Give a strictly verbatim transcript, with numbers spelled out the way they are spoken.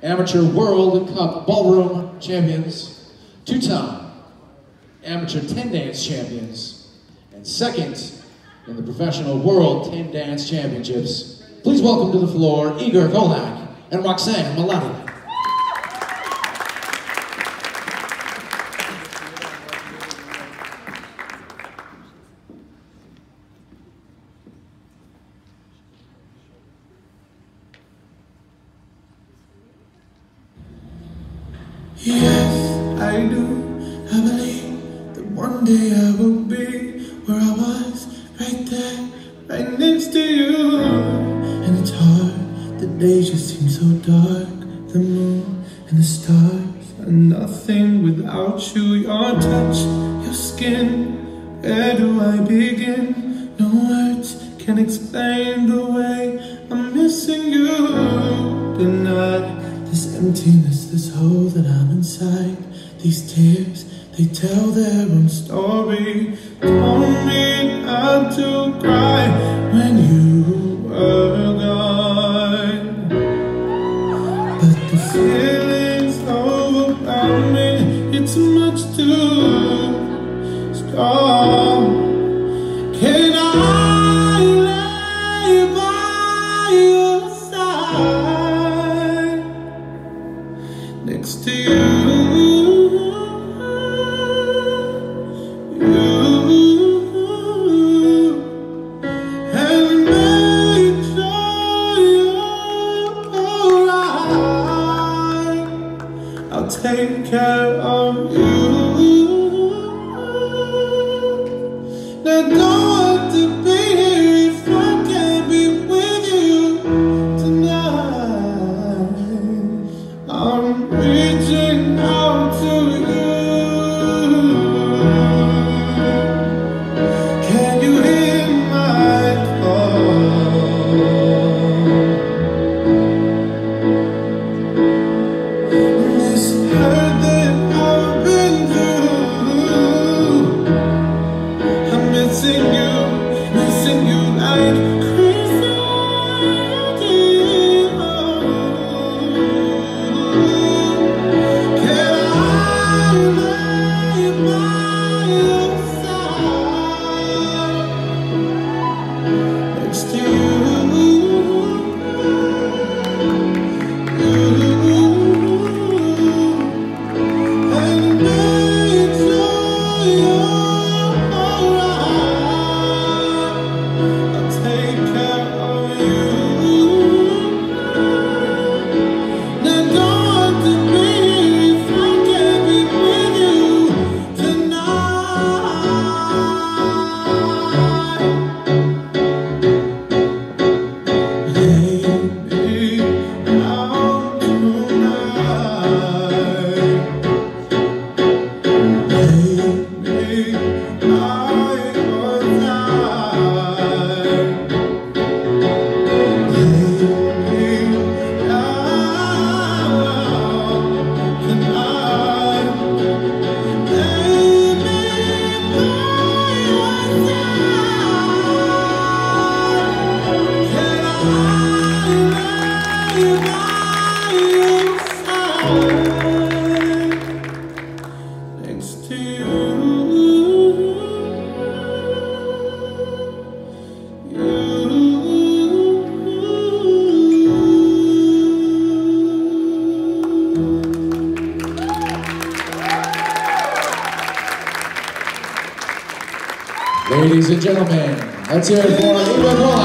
Amateur World Cup Ballroom Champions, two-time Amateur ten Dance Champions, and second in the Professional World ten Dance Championships. Please welcome to the floor Igor and Roxanne Malati. Yes, I do. I believe that one day I will be where I was, right there, right next to you. And it's hard, the days just seem so dark. The moon and the stars are nothing without you. Your touch, your skin, where do I begin? No words can explain the way I'm missing you tonight. This emptiness, this hole that I'm inside. These tears, they tell their own story. Told me not to cry when you were gone. But the feelings overwhelm me. It's much too strong. Can I lay by your side? Next to you, you, and make sure you're alright. I'll take care of you. Now don't want to be here if I can't be with you tonight. I'm reaching out to you. Can you hear my call? This hurt that I've been through, I'm missing you, missing you like crazy. Next to you, and make sure you're alright. I'll take care of you. Now don't want to be here if I can't be with you tonight. Next to you, Ladies and gentlemen, let's hear it for Igor.